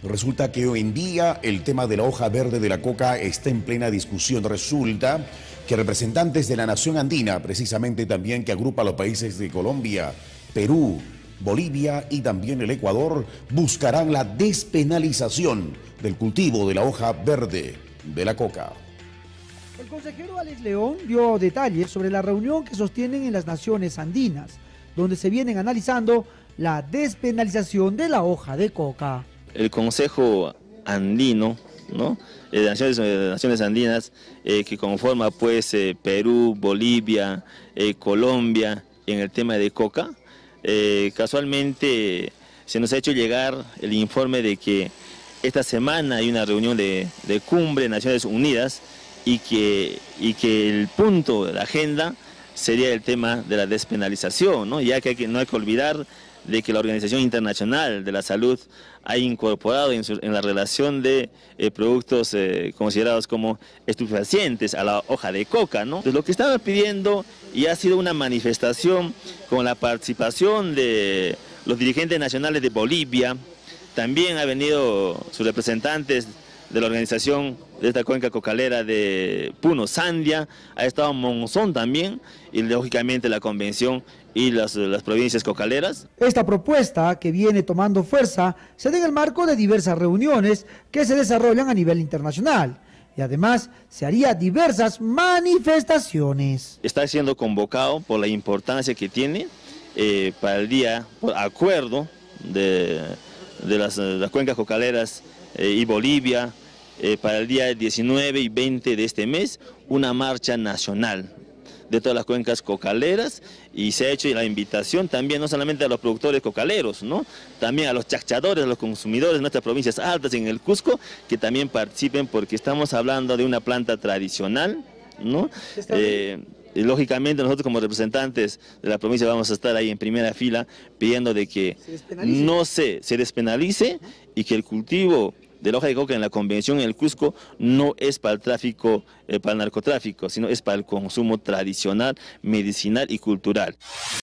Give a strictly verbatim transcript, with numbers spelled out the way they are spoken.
Resulta que hoy en día el tema de la hoja verde de la coca está en plena discusión. Resulta que representantes de la nación andina, precisamente también que agrupa a los países de Colombia, Perú, Bolivia y también el Ecuador, buscarán la despenalización del cultivo de la hoja verde de la coca. El consejero Alex León dio detalles sobre la reunión que sostienen en las naciones andinas, donde se vienen analizando la despenalización de la hoja de coca. El Consejo Andino, ¿no? de Naciones, de Naciones Andinas, eh, que conforma pues eh, Perú, Bolivia, eh, Colombia, en el tema de coca, eh, casualmente se nos ha hecho llegar el informe de que esta semana hay una reunión de, de cumbre de Naciones Unidas y que, y que el punto de la agenda sería el tema de la despenalización, ¿no? Ya que, hay que no hay que olvidar de que la Organización Internacional de la Salud ha incorporado en, su, en la relación de eh, productos eh, considerados como estupefacientes a la hoja de coca, ¿no? Entonces, lo que estaba pidiendo, y ha sido una manifestación con la participación de los dirigentes nacionales de Bolivia, también ha venido sus representantes de la organización de esta cuenca cocalera de Puno, Sandia, ha estado Monzón también, y lógicamente la convención y las, las provincias cocaleras. Esta propuesta, que viene tomando fuerza, se da en el marco de diversas reuniones que se desarrollan a nivel internacional, y además se haría diversas manifestaciones. Está siendo convocado por la importancia que tiene eh, para el día, por acuerdo de, de las, las cuencas cocaleras eh, y Bolivia, Eh, para el día diecinueve y veinte de este mes, una marcha nacional de todas las cuencas cocaleras, y se ha hecho la invitación también no solamente a los productores cocaleros, ¿no? También a los chacchadores, a los consumidores de nuestras provincias altas en el Cusco, que también participen, porque estamos hablando de una planta tradicional, ¿no? Eh, y lógicamente nosotros como representantes de la provincia vamos a estar ahí en primera fila pidiendo de que se no se, se despenalice y que el cultivo de la hoja de coca en la convención en el Cusco no es para el tráfico, eh, para el narcotráfico, sino es para el consumo tradicional, medicinal y cultural.